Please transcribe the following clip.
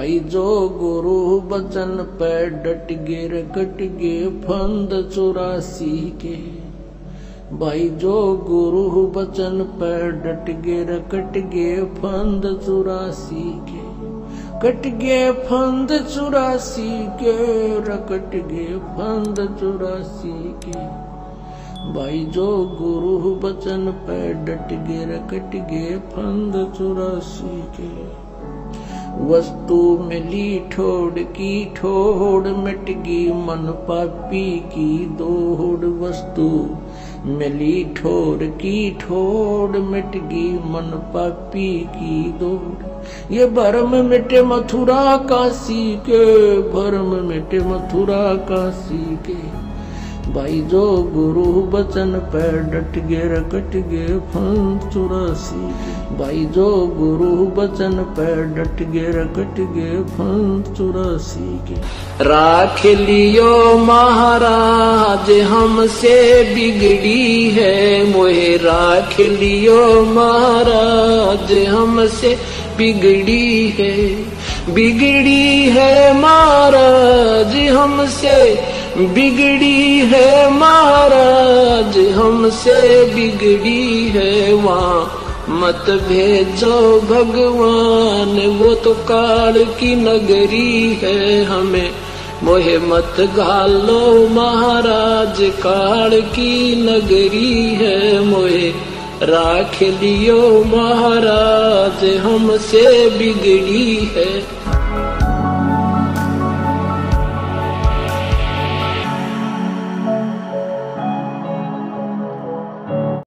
भाई जो गुरु बचन पे डट गे रे कट गे फंद 84 के। भाई जो गुरु बचन पे डट गे रे कट गे फंद 84 के। कट गे फंद 84 के रकट गे फंद 84 के। भाई जो गुरु बचन पे डट गे रकट गे फंद 84 के। वस्तु मिली ठोड़ की ठोड़ मिट गई मन पापी की दौड़। वस्तु मिली ठोड़ की ठोड़ मिट गई मन पापी की दौड़। ये भरम मिटे मथुरा काशी के। भरम मिटे मथुरा काशी के। भाई जो गुरु बचन पे डट गे रकट गे फंद 84 के। भाई जो गुरु बचन पे डट गे रकट गे फंद 84 के। राख लियो महाराज हमसे बिगड़ी है मोहे। राख लियो महाराज हमसे बिगड़ी है। बिगड़ी है महाराज हमसे बिगड़ी है महाराज हमसे बिगड़ी है। वहाँ मत भेजो भगवान वो तो काल की नगरी है। हमें मोहे मत घालो महाराज काल की नगरी है। मोहे राख लियो महाराज हमसे बिगड़ी है।